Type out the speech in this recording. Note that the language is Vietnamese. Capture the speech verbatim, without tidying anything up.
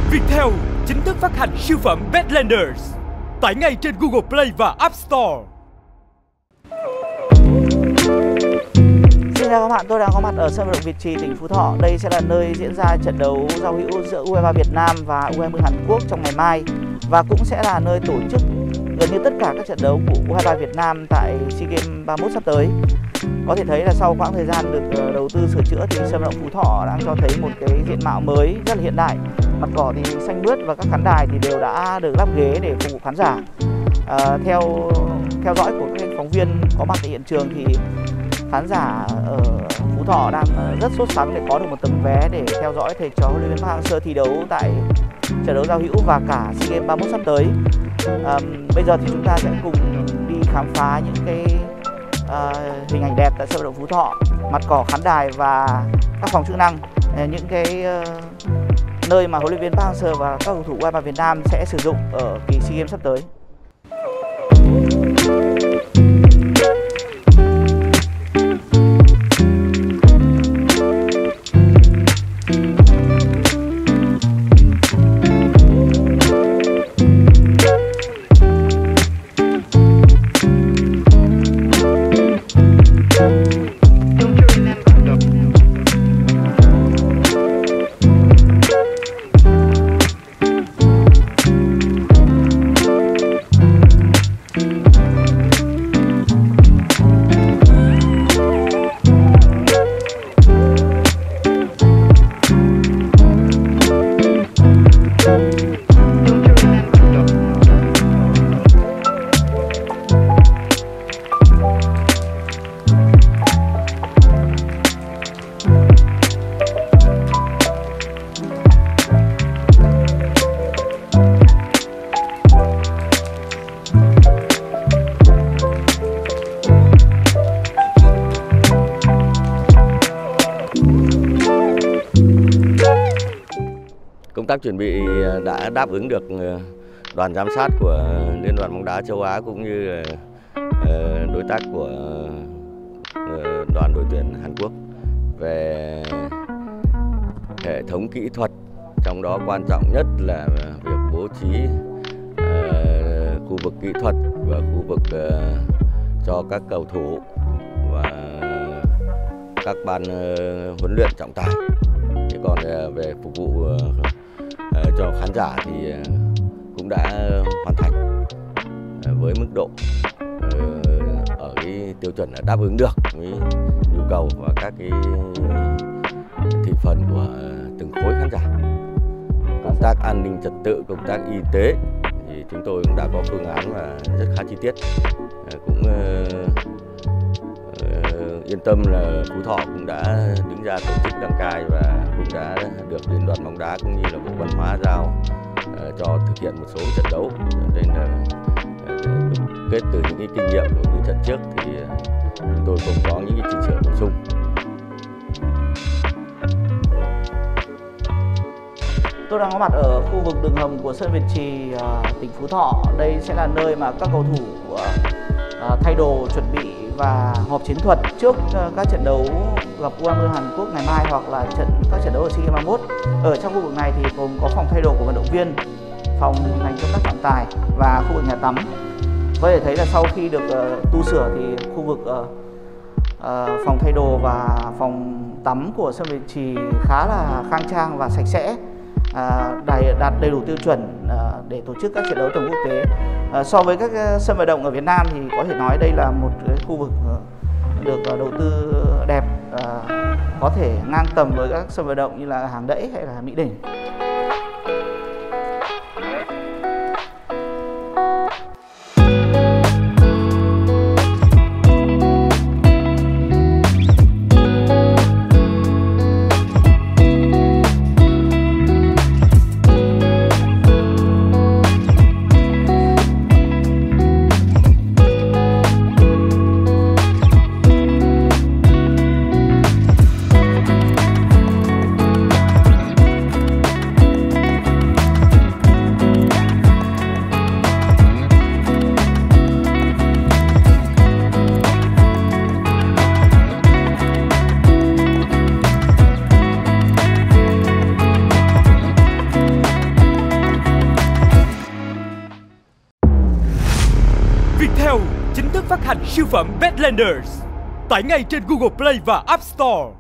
Viettel chính thức phát hành siêu phẩm Badlanders. Tải ngay trên Google Play và App Store. Xin chào các bạn, tôi đang có mặt ở sân vận động Việt Trì, tỉnh Phú Thọ. Đây sẽ là nơi diễn ra trận đấu giao hữu giữa u hai ba Việt Nam và u hai mươi Hàn Quốc trong ngày mai, và cũng sẽ là nơi tổ chức gần như tất cả các trận đấu của u hai ba Việt Nam tại SEA Games ba mươi mốt sắp tới. Có thể thấy là sau quãng thời gian được đầu tư sửa chữa thì sân vận động Phú Thọ đang cho thấy một cái diện mạo mới rất là hiện đại. Mặt cỏ thì xanh mướt và các khán đài thì đều đã được lắp ghế để phục vụ khán giả. À, theo theo dõi của các phóng viên có mặt tại hiện trường thì khán giả ở Phú Thọ đang rất sốt sắng để có được một tấm vé để theo dõi thầy trò huấn luyện viên Park Hang-seo thi đấu tại trận đấu giao hữu và cả SEA Games ba mươi mốt sắp tới. À, bây giờ thì chúng ta sẽ cùng đi khám phá những cái à, hình ảnh đẹp tại sân vận động Phú Thọ, mặt cỏ, khán đài và các phòng chức năng, những cái uh, nơi mà huấn luyện viên Park Hang-seo và các cầu thủ u hai ba Việt Nam sẽ sử dụng ở kỳ SEA Games sắp tới. Công tác chuẩn bị đã đáp ứng được đoàn giám sát của Liên đoàn bóng đá châu Á cũng như đối tác của đoàn đội tuyển Hàn Quốc về hệ thống kỹ thuật, trong đó quan trọng nhất là việc bố trí khu vực kỹ thuật và khu vực cho các cầu thủ và các ban huấn luyện trọng tài. Thế còn về phục vụ cho khán giả thì cũng đã hoàn thành với mức độ ở cái tiêu chuẩn là đáp ứng được với nhu cầu và các cái thị phần của từng khối khán giả. Công tác an ninh trật tự, công tác y tế thì chúng tôi cũng đã có phương án và rất khá chi tiết, cũng yên tâm là Phú Thọ cũng đã đứng ra tổ chức đăng cai và cũng đã được Liên đoàn bóng đá cũng như là Bộ Văn hóa giao uh, cho thực hiện một số trận đấu, nên là uh, kết từ những cái kinh nghiệm của những trận trước thì uh, chúng tôi cũng có những cái chỉnh sửa bổ sung. Tôi đang có mặt ở khu vực đường hầm của sân Việt Trì, uh, tỉnh Phú Thọ. Đây sẽ là nơi mà các cầu thủ uh, uh, thay đồ, chuẩn bị và họp chiến thuật trước uh, các trận đấu gặp u hai mươi Hàn Quốc ngày mai hoặc là trận các trận đấu ở SEA Games ba mươi mốt. Ở trong khu vực này thì gồm có phòng thay đồ của vận động viên, phòng dành cho các trọng tài và khu vực nhà tắm. Có thể thấy là sau khi được uh, tu sửa thì khu vực uh, uh, phòng thay đồ và phòng tắm của sân Việt Trì khá là khang trang và sạch sẽ, uh, đầy, đạt đầy đủ tiêu chuẩn uh, để tổ chức các trận đấu tầm quốc tế. Uh, so với các uh, sân vận động ở Việt Nam thì có thể nói đây là một cái khu vực uh, được uh, đầu tư đẹp, uh, có thể ngang tầm với các sân vận động như là Hàng Đẫy hay là Mỹ Đình. Viettel chính thức phát hành siêu phẩm Badlanders. Tải ngay trên Google Play và App Store.